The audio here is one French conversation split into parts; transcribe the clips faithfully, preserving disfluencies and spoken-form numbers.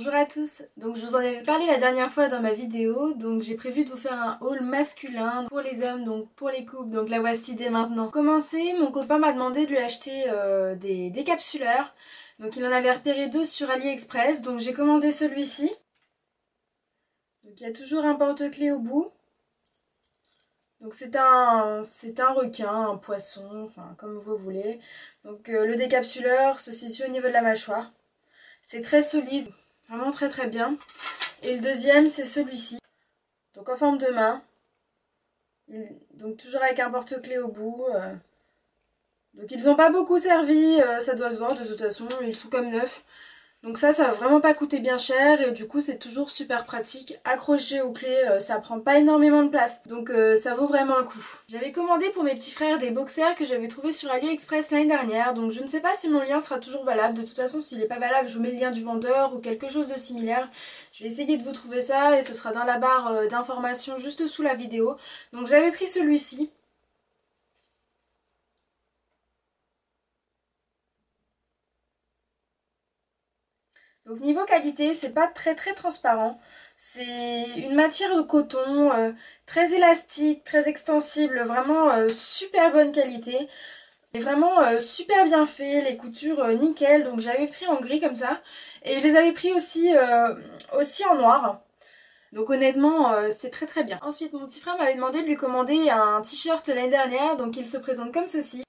Bonjour à tous, donc je vous en avais parlé la dernière fois dans ma vidéo, donc j'ai prévu de vous faire un haul masculin pour les hommes, donc pour les couples, donc la voici dès maintenant. Pour commencer, mon copain m'a demandé de lui acheter euh, des décapsuleurs, donc il en avait repéré deux sur AliExpress, donc j'ai commandé celui-ci. Donc il y a toujours un porte-clés au bout. Donc c'est un, c'est un requin, un poisson, enfin comme vous voulez. Donc euh, le décapsuleur se situe au niveau de la mâchoire. C'est très solide, vraiment très très bien. Et le deuxième c'est celui-ci. Donc en forme de main. Il, donc toujours avec un porte-clés au bout. Euh. Donc ils n'ont pas beaucoup servi, euh, ça doit se voir de toute façon, ils sont comme neufs. Donc ça, ça va vraiment pas coûter bien cher et du coup c'est toujours super pratique. Accroché aux clés, euh, ça prend pas énormément de place. Donc euh, ça vaut vraiment le coup. J'avais commandé pour mes petits frères des boxers que j'avais trouvé sur AliExpress l'année dernière. Donc je ne sais pas si mon lien sera toujours valable. De toute façon, s'il n'est pas valable, je vous mets le lien du vendeur ou quelque chose de similaire. Je vais essayer de vous trouver ça et ce sera dans la barre euh, d'informations juste sous la vidéo. Donc j'avais pris celui-ci. Donc niveau qualité, c'est pas très très transparent. C'est une matière de coton euh, très élastique, très extensible, vraiment euh, super bonne qualité. Et vraiment euh, super bien fait, les coutures euh, nickel. Donc j'avais pris en gris comme ça. Et je les avais pris aussi, euh, aussi en noir. Donc honnêtement, euh, c'est très très bien. Ensuite, mon petit frère m'avait demandé de lui commander un t-shirt l'année dernière. Donc il se présente comme ceci.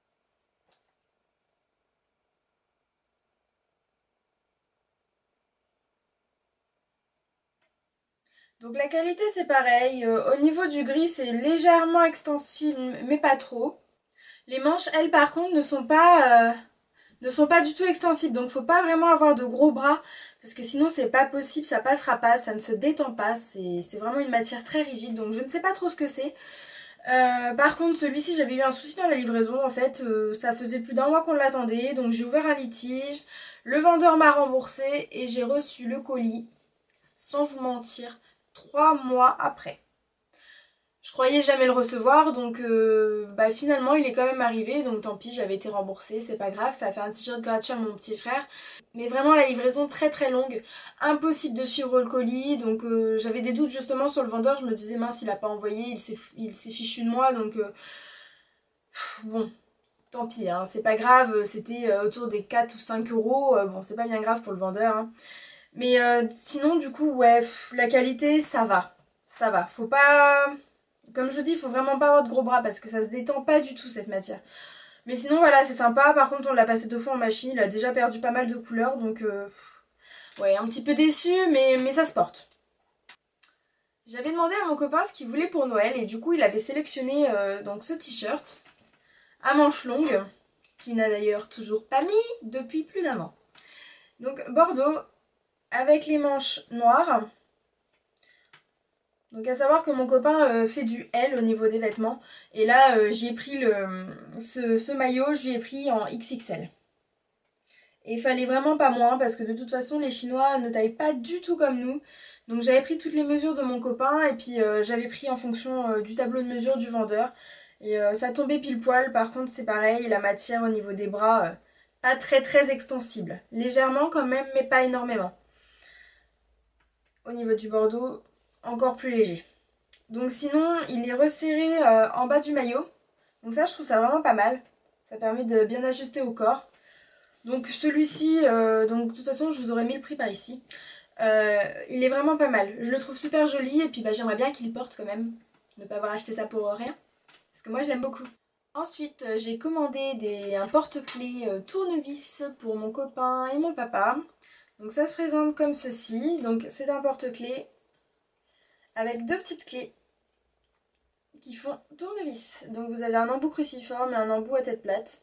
Donc la qualité c'est pareil, euh, au niveau du gris c'est légèrement extensible mais pas trop. Les manches elles par contre ne sont pas, euh, ne sont pas du tout extensibles, donc faut pas vraiment avoir de gros bras parce que sinon c'est pas possible, ça passera pas, ça ne se détend pas, c'est vraiment une matière très rigide donc je ne sais pas trop ce que c'est. Euh, par contre celui-ci j'avais eu un souci dans la livraison en fait, euh, ça faisait plus d'un mois qu'on l'attendait donc j'ai ouvert un litige, le vendeur m'a remboursé et j'ai reçu le colis, sans vous mentir, trois mois après. Je croyais jamais le recevoir, donc euh, bah finalement il est quand même arrivé, donc tant pis, j'avais été remboursée, c'est pas grave, ça a fait un t-shirt gratuit à mon petit frère. Mais vraiment la livraison très très longue, impossible de suivre le colis, donc euh, j'avais des doutes justement sur le vendeur, je me disais mince il a pas envoyé, il s'est fichu de moi, donc euh, bon, tant pis, hein, c'est pas grave, c'était euh, autour des quatre ou cinq euros, euh, bon c'est pas bien grave pour le vendeur, hein. Mais euh, sinon du coup ouais, pff, la qualité ça va, ça va, faut pas... Comme je vous dis, il faut vraiment pas avoir de gros bras parce que ça se détend pas du tout cette matière. Mais sinon voilà, c'est sympa. Par contre, on l'a passé deux fois en machine, il a déjà perdu pas mal de couleurs. Donc euh, ouais, un petit peu déçu, mais, mais ça se porte. J'avais demandé à mon copain ce qu'il voulait pour Noël et du coup il avait sélectionné euh, donc ce t-shirt à manches longues, qui n'a d'ailleurs toujours pas mis depuis plus d'un an. Donc bordeaux avec les manches noires. Donc à savoir que mon copain euh, fait du L au niveau des vêtements. Et là euh, j'ai pris le ce, ce maillot, je lui ai pris en X X L. Et il fallait vraiment pas moins parce que de toute façon les Chinois ne taillent pas du tout comme nous. Donc j'avais pris toutes les mesures de mon copain et puis euh, j'avais pris en fonction euh, du tableau de mesure du vendeur. Et euh, ça tombait pile poil, par contre c'est pareil, la matière au niveau des bras, euh, pas très très extensible. Légèrement quand même mais pas énormément. Au niveau du bordeaux, encore plus léger. Donc sinon, il est resserré euh, en bas du maillot. Donc ça, je trouve ça vraiment pas mal. Ça permet de bien ajuster au corps. Donc celui-ci, euh, donc de toute façon, je vous aurais mis le prix par ici. Euh, il est vraiment pas mal. Je le trouve super joli et puis bah, j'aimerais bien qu'il porte quand même. Ne pas avoir acheté ça pour rien. Parce que moi, je l'aime beaucoup. Ensuite, euh, j'ai commandé des, un porte-clés euh, tournevis pour mon copain et mon papa. Donc ça se présente comme ceci. Donc c'est un porte-clés avec deux petites clés qui font tournevis. Donc vous avez un embout cruciforme et un embout à tête plate.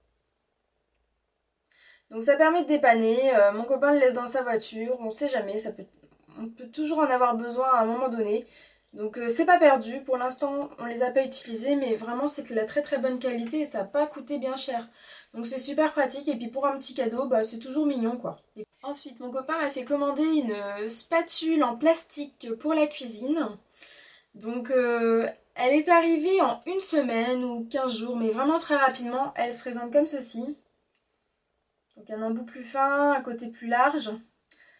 Donc ça permet de dépanner. Euh, mon copain le laisse dans sa voiture, on sait jamais, ça peut, on peut toujours en avoir besoin à un moment donné. Donc euh, c'est pas perdu, pour l'instant on les a pas utilisés, mais vraiment c'est de la très très bonne qualité et ça n'a pas coûté bien cher. Donc c'est super pratique et puis pour un petit cadeau, bah, c'est toujours mignon quoi. Et ensuite mon copain m'a fait commander une spatule en plastique pour la cuisine. Donc euh, elle est arrivée en une semaine ou quinze jours, mais vraiment très rapidement. Elle se présente comme ceci. Donc un embout plus fin, un côté plus large.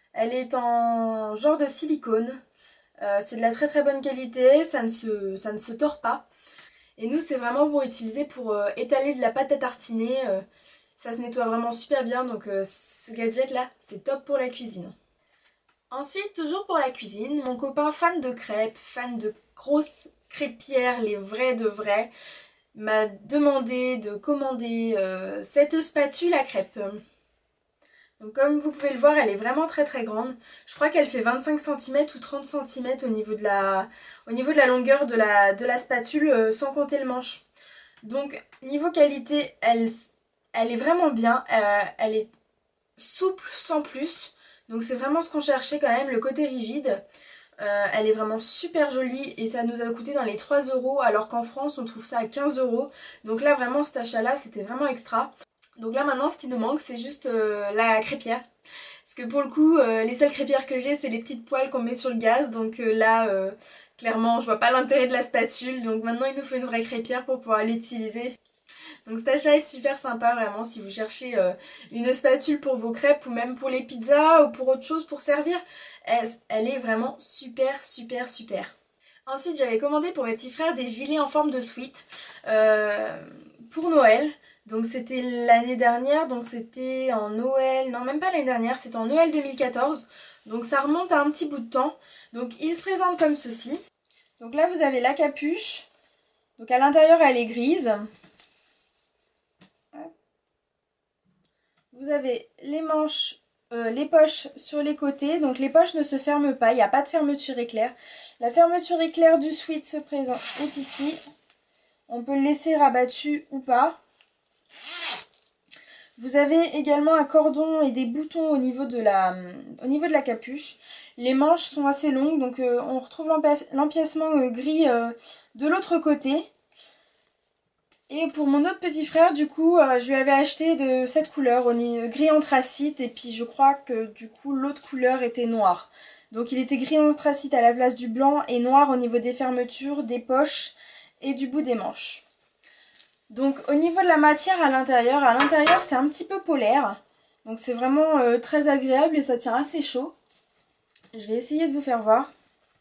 Elle est en genre de silicone. Euh, c'est de la très très bonne qualité, ça ne se, ça ne se tord pas. Et nous, c'est vraiment pour utiliser pour euh, étaler de la pâte à tartiner. Euh, ça se nettoie vraiment super bien, donc euh, ce gadget-là, c'est top pour la cuisine. Ensuite, toujours pour la cuisine, mon copain fan de crêpes, fan de grosses crêpières, les vraies de vraies, m'a demandé de commander euh, cette spatule à crêpes. Donc comme vous pouvez le voir, elle est vraiment très très grande. Je crois qu'elle fait vingt-cinq centimètres ou trente centimètres au niveau de la, au niveau de la longueur de la, de la spatule, euh, sans compter le manche. Donc niveau qualité, elle, elle est vraiment bien. Euh, elle est souple sans plus. Donc c'est vraiment ce qu'on cherchait quand même, le côté rigide. Euh, elle est vraiment super jolie et ça nous a coûté dans les trois euros alors qu'en France on trouve ça à quinze euros. Donc là vraiment cet achat là c'était vraiment extra. Donc là maintenant ce qui nous manque c'est juste euh, la crêpière. Parce que pour le coup euh, les seules crêpières que j'ai c'est les petites poêles qu'on met sur le gaz. Donc euh, là euh, clairement je vois pas l'intérêt de la spatule. Donc maintenant il nous faut une vraie crêpière pour pouvoir l'utiliser. Donc cet achat est super sympa vraiment si vous cherchez euh, une spatule pour vos crêpes ou même pour les pizzas ou pour autre chose pour servir. Elle, elle est vraiment super super super. Ensuite j'avais commandé pour mes petits frères des gilets en forme de sweat euh, pour Noël. Donc c'était l'année dernière, donc c'était en Noël, non même pas l'année dernière, c'était en Noël deux mille quatorze. Donc ça remonte à un petit bout de temps. Donc il se présente comme ceci. Donc là vous avez la capuche. Donc à l'intérieur elle est grise. Vous avez les manches, euh, les poches sur les côtés. Donc les poches ne se ferment pas, il n'y a pas de fermeture éclair. La fermeture éclair du sweat se présente est ici. On peut le laisser rabattu ou pas. Vous avez également un cordon et des boutons au niveau de la, au niveau de la capuche. Les manches sont assez longues, donc euh, on retrouve l'empiècement euh, gris euh, de l'autre côté. Et pour mon autre petit frère, du coup, euh, je lui avais acheté de cette couleur, au gris anthracite, et puis je crois que du coup l'autre couleur était noire. Donc il était gris anthracite à la place du blanc et noir au niveau des fermetures, des poches et du bout des manches. Donc au niveau de la matière à l'intérieur, à l'intérieur c'est un petit peu polaire. Donc c'est vraiment euh, très agréable et ça tient assez chaud. Je vais essayer de vous faire voir.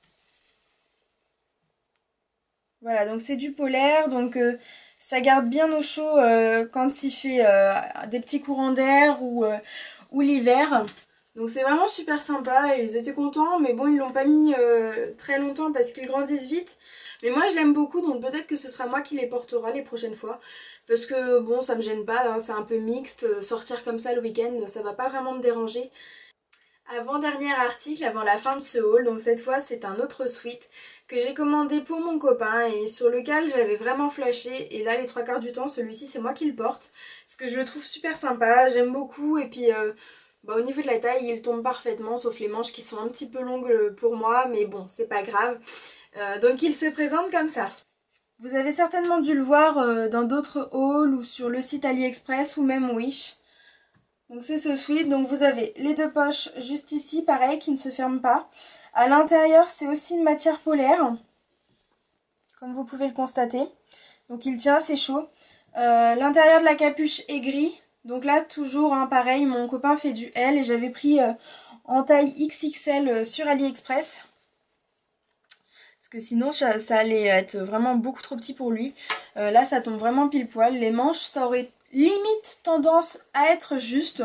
Voilà, donc c'est du polaire, donc euh, ça garde bien au chaud euh, quand il fait euh, des petits courants d'air ou, euh, ou l'hiver. Donc c'est vraiment super sympa, ils étaient contents, mais bon ils l'ont pas mis euh, très longtemps parce qu'ils grandissent vite. Mais moi je l'aime beaucoup, donc peut-être que ce sera moi qui les portera les prochaines fois. Parce que bon ça me gêne pas, hein, c'est un peu mixte, sortir comme ça le week-end ça va pas vraiment me déranger. Avant-dernier article, avant la fin de ce haul, donc cette fois c'est un autre sweat que j'ai commandé pour mon copain et sur lequel j'avais vraiment flashé, et là les trois quarts du temps celui-ci c'est moi qui le porte parce que je le trouve super sympa, j'aime beaucoup, et puis euh, bah, au niveau de la taille il tombe parfaitement sauf les manches qui sont un petit peu longues pour moi, mais bon c'est pas grave. Euh, donc il se présente comme ça. Vous avez certainement dû le voir euh, dans d'autres hauls ou sur le site AliExpress ou même Wish. Donc c'est ce sweat, donc vous avez les deux poches juste ici, pareil, qui ne se ferment pas. À l'intérieur, c'est aussi une matière polaire, comme vous pouvez le constater. Donc il tient assez chaud. Euh, L'intérieur de la capuche est gris. Donc là, toujours, hein, pareil, mon copain fait du L et j'avais pris euh, en taille X X L sur AliExpress. Parce que sinon, ça, ça allait être vraiment beaucoup trop petit pour lui. Euh, là, ça tombe vraiment pile poil. Les manches, ça aurait limite tendance à être juste.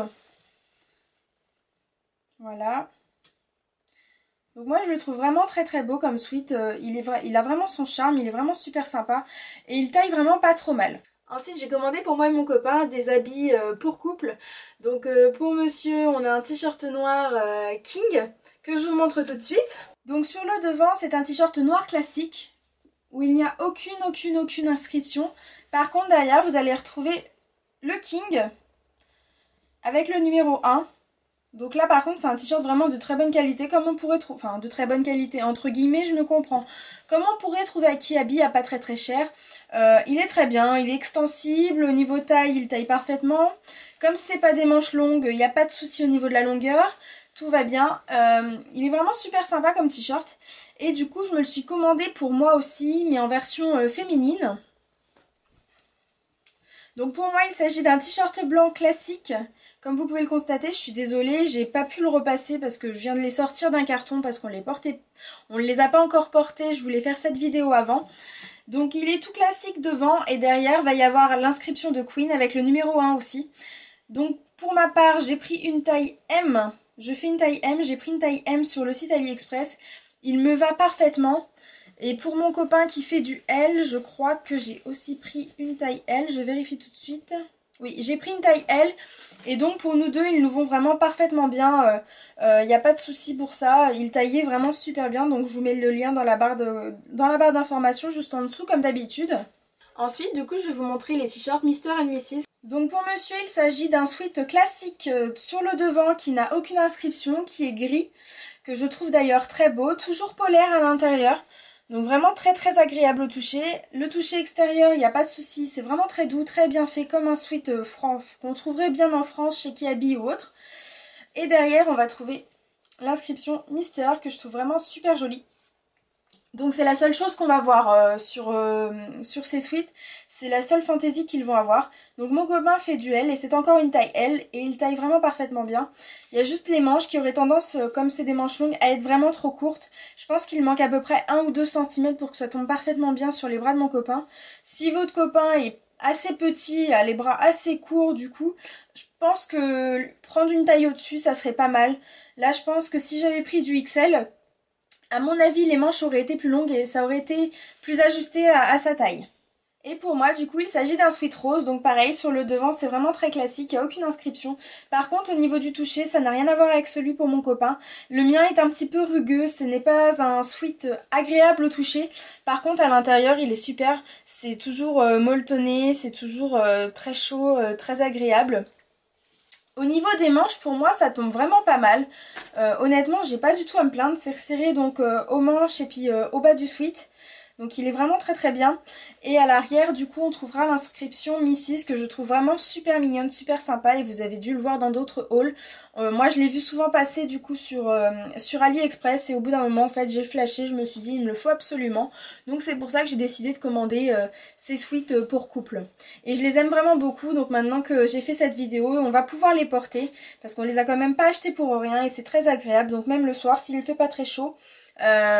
Voilà. Donc moi je le trouve vraiment très très beau comme sweat. Euh, il, est vrai, il a vraiment son charme, il est vraiment super sympa. Et il taille vraiment pas trop mal. Ensuite j'ai commandé pour moi et mon copain des habits euh, pour couple. Donc euh, pour monsieur on a un t-shirt noir euh, King que je vous montre tout de suite. Donc sur le devant c'est un t-shirt noir classique où il n'y a aucune aucune aucune inscription. Par contre derrière vous allez retrouver le King avec le numéro un. Donc là par contre c'est un t-shirt vraiment de très bonne qualité, comme on pourrait trouver, enfin de très bonne qualité entre guillemets, je me comprends, comme on pourrait trouver à Kiabi à pas très très cher. Euh, il est très bien, il est extensible, au niveau taille il taille parfaitement, comme c'est pas des manches longues, il n'y a pas de souci au niveau de la longueur, tout va bien. Euh, il est vraiment super sympa comme t-shirt, et du coup je me le suis commandé pour moi aussi, mais en version euh, féminine. Donc pour moi il s'agit d'un t-shirt blanc classique Comme vous pouvez le constater, je suis désolée, j'ai pas pu le repasser parce que je viens de les sortir d'un carton parce qu'on les portait, on ne les a pas encore portés, je voulais faire cette vidéo avant. Donc il est tout classique devant et derrière va y avoir l'inscription de Queen avec le numéro un aussi. Donc pour ma part, j'ai pris une taille M, je fais une taille M, j'ai pris une taille M sur le site AliExpress. Il me va parfaitement. Et pour mon copain qui fait du L, je crois que j'ai aussi pris une taille L, je vérifie tout de suite. Oui, j'ai pris une taille L et donc pour nous deux, ils nous vont vraiment parfaitement bien. Il euh, n'y euh, a pas de souci pour ça. Ils taillaient vraiment super bien. Donc je vous mets le lien dans la barre de, dans la barre d'information juste en dessous comme d'habitude. Ensuite, du coup, je vais vous montrer les t-shirts mister and missus Donc pour monsieur, il s'agit d'un sweat classique sur le devant qui n'a aucune inscription, qui est gris, que je trouve d'ailleurs très beau, toujours polaire à l'intérieur. Donc vraiment très très agréable au toucher. Le toucher extérieur, il n'y a pas de souci, c'est vraiment très doux, très bien fait, comme un sweat euh, qu'on trouverait bien en France chez Kiabi ou autre. Et derrière, on va trouver l'inscription mister que je trouve vraiment super jolie. Donc c'est la seule chose qu'on va voir euh, sur, euh, sur ces sweats, c'est la seule fantaisie qu'ils vont avoir. Donc mon copain fait du L et c'est encore une taille L et il taille vraiment parfaitement bien. Il y a juste les manches qui auraient tendance, euh, comme c'est des manches longues, à être vraiment trop courtes. Je pense qu'il manque à peu près un ou deux centimètres pour que ça tombe parfaitement bien sur les bras de mon copain. Si votre copain est assez petit, a les bras assez courts du coup, je pense que prendre une taille au-dessus ça serait pas mal. Là je pense que si j'avais pris du X L... à mon avis, les manches auraient été plus longues et ça aurait été plus ajusté à, à sa taille. Et pour moi, du coup, il s'agit d'un sweat rose. Donc pareil, sur le devant, c'est vraiment très classique. Il n'y a aucune inscription. Par contre, au niveau du toucher, ça n'a rien à voir avec celui pour mon copain. Le mien est un petit peu rugueux. Ce n'est pas un sweat agréable au toucher. Par contre, à l'intérieur, il est super. C'est toujours euh, molletonné. C'est toujours euh, très chaud, euh, très agréable. Au niveau des manches, pour moi, ça tombe vraiment pas mal. Euh, honnêtement, j'ai pas du tout à me plaindre. C'est resserré donc euh, aux manches et puis euh, au bas du sweat. Donc il est vraiment très très bien. Et à l'arrière, du coup, on trouvera l'inscription missus que je trouve vraiment super mignonne, super sympa. Et vous avez dû le voir dans d'autres hauls. Euh, moi, je l'ai vu souvent passer du coup sur, euh, sur AliExpress. Et au bout d'un moment, en fait, j'ai flashé. Je me suis dit, il me le faut absolument. Donc c'est pour ça que j'ai décidé de commander euh, ces sweats pour couple. Et je les aime vraiment beaucoup. Donc maintenant que j'ai fait cette vidéo, on va pouvoir les porter. Parce qu'on les a quand même pas achetés pour rien. Et c'est très agréable. Donc même le soir, s'il ne fait pas très chaud... Euh,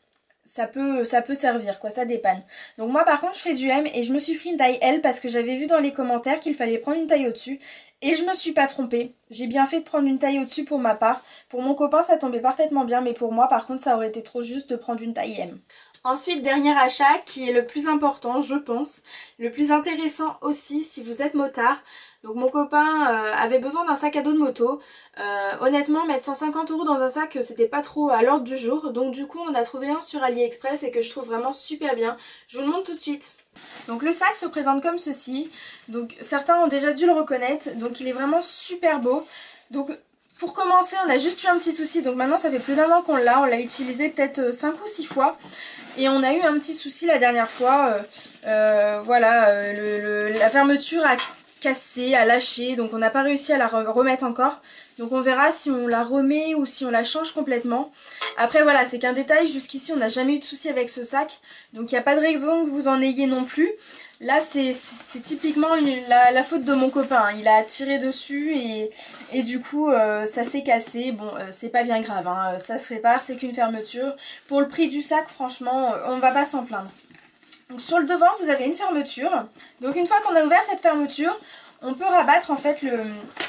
ça peut, ça peut servir quoi, ça dépanne. Donc moi par contre je fais du M et je me suis pris une taille L parce que j'avais vu dans les commentaires qu'il fallait prendre une taille au-dessus. Et je me suis pas trompée, j'ai bien fait de prendre une taille au-dessus pour ma part. Pour mon copain ça tombait parfaitement bien, mais pour moi par contre ça aurait été trop juste de prendre une taille M. Ensuite, dernier achat qui est le plus important je pense, le plus intéressant aussi si vous êtes motard. Donc mon copain euh, avait besoin d'un sac à dos de moto. Euh, honnêtement, mettre cent cinquante euros dans un sac, c'était pas trop à l'ordre du jour. Donc du coup, on en a trouvé un sur AliExpress et que je trouve vraiment super bien. Je vous le montre tout de suite. Donc le sac se présente comme ceci. Donc certains ont déjà dû le reconnaître. Donc il est vraiment super beau. Donc pour commencer, on a juste eu un petit souci. Donc maintenant, ça fait plus d'un an qu'on l'a. On l'a utilisé peut-être cinq ou six fois. Et on a eu un petit souci la dernière fois. Euh, euh, voilà, euh, le, le, la fermeture a cassé, a lâché, donc on n'a pas réussi à la remettre encore. Donc on verra si on la remet ou si on la change complètement. Après voilà, c'est qu'un détail, jusqu'ici on n'a jamais eu de souci avec ce sac. Donc il n'y a pas de raison que vous en ayez non plus. Là c'est typiquement une, la, la faute de mon copain. Il a tiré dessus et, et du coup euh, ça s'est cassé. Bon euh, c'est pas bien grave, hein. Ça se répare, c'est qu'une fermeture. Pour le prix du sac franchement on va pas s'en plaindre. Donc sur le devant vous avez une fermeture. Donc une fois qu'on a ouvert cette fermeture, on peut rabattre en fait le,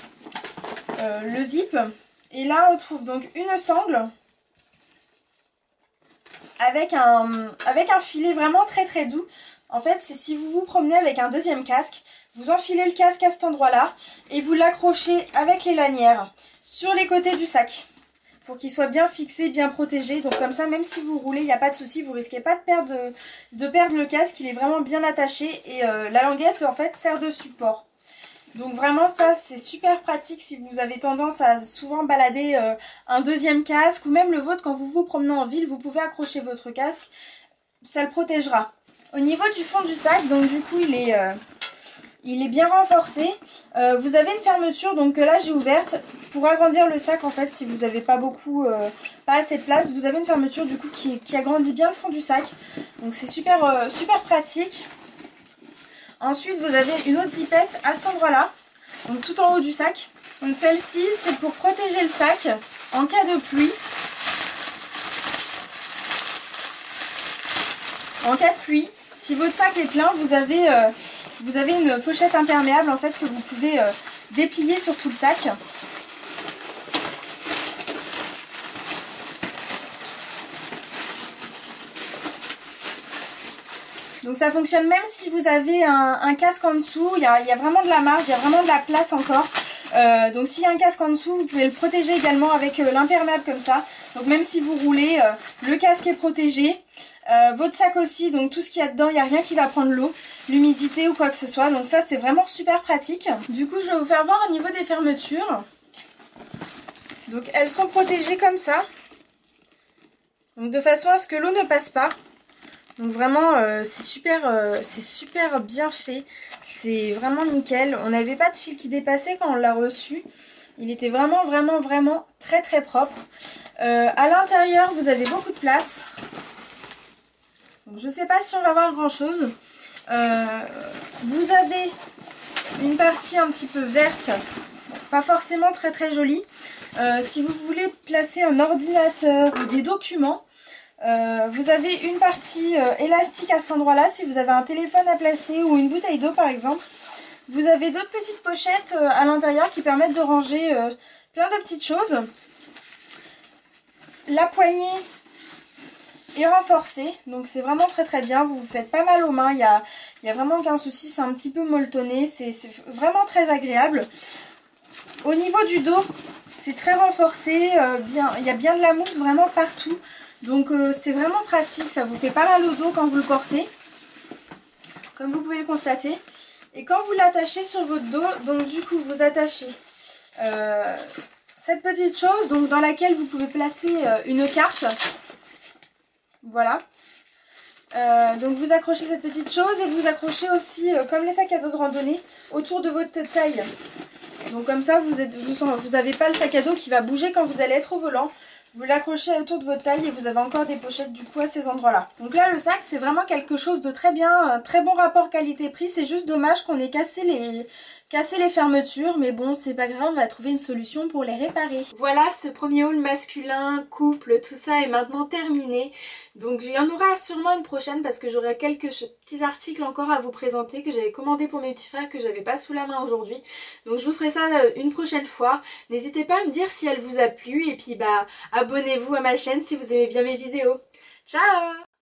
euh, le zip. Et là on trouve donc une sangle avec un, avec un filet vraiment très très doux. En fait c'est si vous vous promenez avec un deuxième casque, vous enfilez le casque à cet endroit là et vous l'accrochez avec les lanières sur les côtés du sac. Pour qu'il soit bien fixé, bien protégé. Donc comme ça, même si vous roulez, il n'y a pas de souci, vous risquez pas de perdre, de perdre le casque, il est vraiment bien attaché. Et euh, la languette, en fait, sert de support. Donc vraiment, ça, c'est super pratique si vous avez tendance à souvent balader euh, un deuxième casque. Ou même le vôtre, quand vous vous promenez en ville, vous pouvez accrocher votre casque. Ça le protégera. Au niveau du fond du sac, donc du coup, il est... Euh, Il est bien renforcé. Euh, vous avez une fermeture donc que là j'ai ouverte pour agrandir le sac en fait si vous n'avez pas beaucoup, euh, pas assez de place. Vous avez une fermeture du coup qui, qui agrandit bien le fond du sac. Donc c'est super, euh, super pratique. Ensuite vous avez une autre zipette à cet endroit là. Donc tout en haut du sac. Donc celle-ci, c'est pour protéger le sac en cas de pluie. En cas de pluie, si votre sac est plein, vous avez, euh, vous avez une pochette imperméable en fait que vous pouvez euh, déplier sur tout le sac. Donc ça fonctionne même si vous avez un, un casque en dessous, il y, a, il y a vraiment de la marge, il y a vraiment de la place encore. Euh, donc s'il y a un casque en dessous, vous pouvez le protéger également avec euh, l'imperméable comme ça. Donc même si vous roulez, euh, le casque est protégé. Euh, votre sac aussi, donc tout ce qu'il y a dedans, il n'y a rien qui va prendre l'eau, l'humidité ou quoi que ce soit. Donc ça c'est vraiment super pratique. Du coup je vais vous faire voir au niveau des fermetures. Donc elles sont protégées comme ça. Donc de façon à ce que l'eau ne passe pas. Donc vraiment euh, c'est super, euh, c'est super bien fait, c'est vraiment nickel. On n'avait pas de fil qui dépassait quand on l'a reçu. Il était vraiment vraiment vraiment très très propre. Euh, à l'intérieur vous avez beaucoup de place. Donc, je ne sais pas si on va voir grand chose. Euh, vous avez une partie un petit peu verte, pas forcément très très jolie. Euh, si vous voulez placer un ordinateur ou des documents, Euh, vous avez une partie euh, élastique à cet endroit-là, si vous avez un téléphone à placer ou une bouteille d'eau par exemple. Vous avez d'autres petites pochettes euh, à l'intérieur qui permettent de ranger euh, plein de petites choses. La poignée est renforcée, donc c'est vraiment très très bien. Vous vous faites pas mal aux mains, il n'y a, y a vraiment aucun souci, c'est un petit peu molletonné, c'est vraiment très agréable. Au niveau du dos, c'est très renforcé, euh, bien, il y a bien de la mousse vraiment partout. Donc euh, c'est vraiment pratique, ça vous fait pas mal au dos quand vous le portez, comme vous pouvez le constater. Et quand vous l'attachez sur votre dos, donc du coup vous attachez euh, cette petite chose donc dans laquelle vous pouvez placer euh, une carte. Voilà. Euh, donc vous accrochez cette petite chose et vous accrochez aussi, euh, comme les sacs à dos de randonnée, autour de votre taille. Donc comme ça vous êtes, vous, vous avez pas le sac à dos qui va bouger quand vous allez être au volant. Vous l'accrochez autour de votre taille et vous avez encore des pochettes du coup à ces endroits-là. Donc là le sac c'est vraiment quelque chose de très bien, un très bon rapport qualité-prix. C'est juste dommage qu'on ait cassé les, cassé les fermetures, mais bon c'est pas grave, on va trouver une solution pour les réparer. Voilà, ce premier haul masculin, couple, tout ça est maintenant terminé. Donc il y en aura sûrement une prochaine parce que j'aurai quelques petits articles encore à vous présenter que j'avais commandé pour mes petits frères que j'avais pas sous la main aujourd'hui. Donc je vous ferai ça une prochaine fois. N'hésitez pas à me dire si elle vous a plu et puis bah abonnez-vous à ma chaîne si vous aimez bien mes vidéos. Ciao!